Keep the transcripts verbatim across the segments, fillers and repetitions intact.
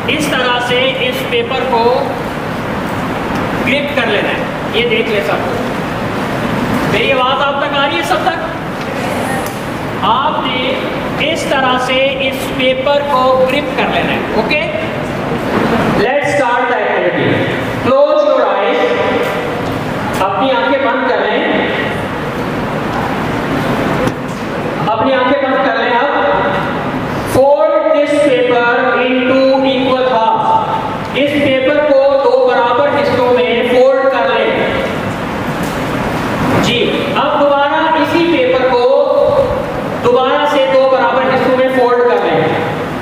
इस तरह से इस पेपर को ग्रिप कर लेना है। ये देख ले सब, मेरी आवाज आप तक आ रही है सब तक? आपने इस तरह से इस पेपर को ग्रिप कर लेना है। Okay, let's start the activity. Close your eyes, अपनी आंखें बंद कर लें, अपनी आंखें बंद कर लें। अब fold this paper into equal half, इस पेपर को दो बराबर हिस्सों में फोल्ड कर लें। जी, अब दोबारा इसी पेपर को दोबारा से दो बराबर हिस्सों में फोल्ड कर लें।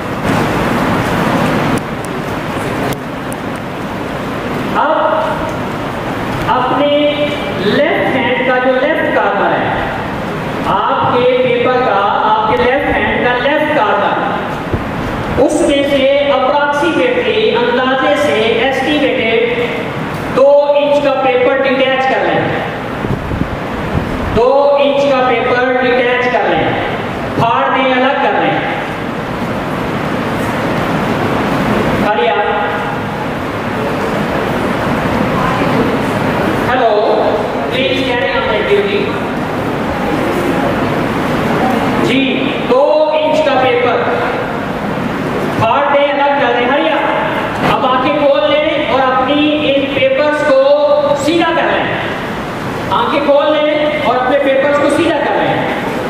अब अपने लेफ्ट हैंड का जो लेफ्ट कॉर्नर है, आपके पेपर का, आपके लेफ्ट हैंड का लेफ्ट कॉर्नर, उसमें से अप्रॉक्सीमेटली, अंदाजे से एस्टिमेटेड दो इंच का पेपर डिटैच कर लें। दो इंच का पेपर डिटैच कर लें, फाड़ दें, अलग कर लें। Hariya, hello, please carry on the activity. जी, दो इंच का पेपर फाड़ दें, अलग कर दें। हरिया, अब आंखें खोल लें और अपनी इन पेपर्स को सीधा कर लें। आंखें खोल लें और अपने पेपर्स को सीधा कर लें।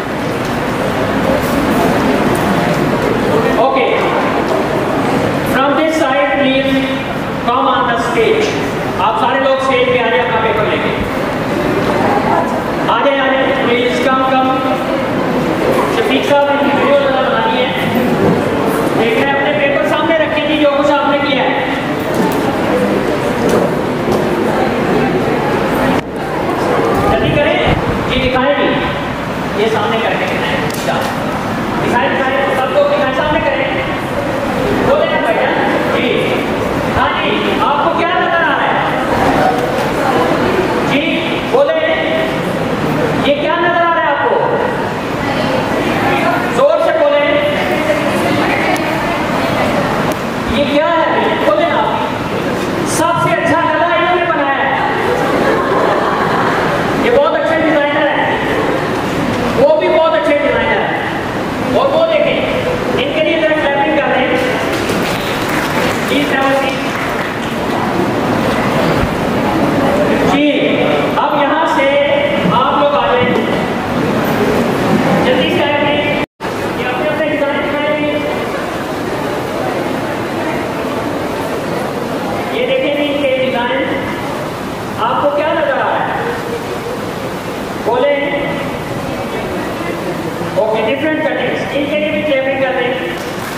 Okay, from this side please come on the stage. आप सारे लोग स्टेज पे आ जाए, अपना पेपर लेके आ जाए, आ जाए प्लीज, कम कम। शफीक साहब, इनकी वीडियो ज़रा बनानी है, देख रहे हैं, अपने पेपर सामने रखें जी, जो कुछ आपने किया है। जल्दी करें जी, दिखाएं जी, ये सामने करके दिखाएं, दिखाएं, सब लोग दिखाएं, सामने करें, बोले ना भैया जी। हाँ जी, आपको क्या नजर आ रहा है जी? बोले, ये क्या नजर आ रहा है आपको? जोर से बोले, ये क्या है? बोले ना, सबसे अच्छा गला इन्होंने बनाया है, ये बहुत अच्छे डिजाइनर है, वो भी बहुत अच्छे डिजाइनर है। और वो देखें, इनके लिए जरा क्लैपिंग कर दें। जी, अब यहां से आप लोग आ जाए, जल्दी से आए, ये अपने अपने डिजाइन दिखाएंगे। ये देखें इनके डिजाइन, आपको क्या नजर आ रहा है? बोले, ओके, डिफरेंट कटिंग्स, इनके लिए भी क्लैपिंग कर दें।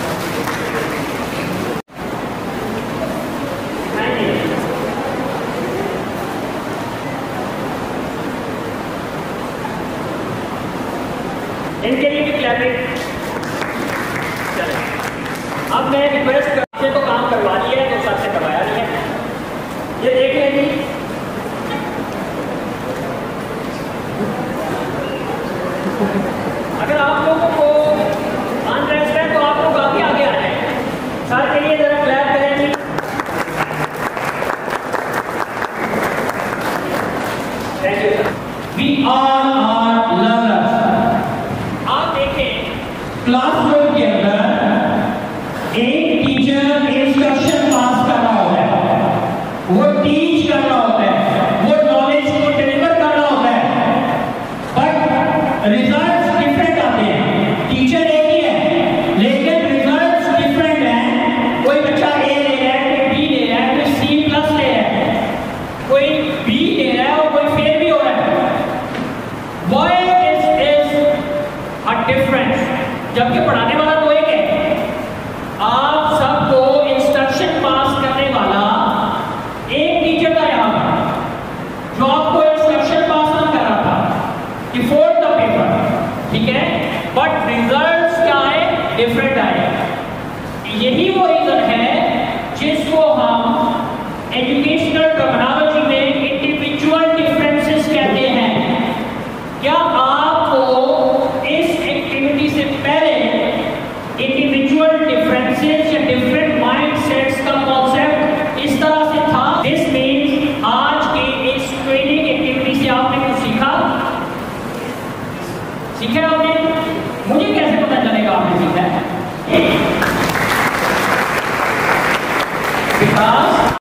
इनके लिए भी क्लैपिंग। चले, अब मैं रिक्वेस्ट करते तो काम करवा लिया है, तो सबसे करवाया नहीं है। ये देख लें जी, अगर आप लोगों को इंटरेस्ट है तो आप लोग आगे आगे आ जाए। सर के लिए जरा क्लैप करें जी। Thank you sir. We all are learners. आप देखें, क्लासरूम के अंदर एक टीचर इंस्ट्रक्शन पास कर रहा होता है, वो टीच कर रहा होता है, वो नॉलेज को डिलीवर कर रहा होता है, बट रिजल्ट्स डिफरेंट आते हैं। टीचर एक ही है, लेकिन रिजल्ट्स डिफरेंट हैं। कोई बच्चा ए ले रहा है, कोई बी ले रहा है, कोई सी प्लस ले रहा है, कोई बी ले रहा है और कोई फेल भी हो रहा है। Why is is a difference? जबकि पढ़ाने वाला तो एक है। आप सबको इंस्ट्रक्शन पास करने वाला एक टीचर था यहाँ पर, जो आपको इंस्ट्रक्शन पास नहीं कर रहा था कि फोल्ड द पेपर, ठीक है, बट रिजल्ट्स क्या आए? डिफरेंट आए। यही वो रीजन है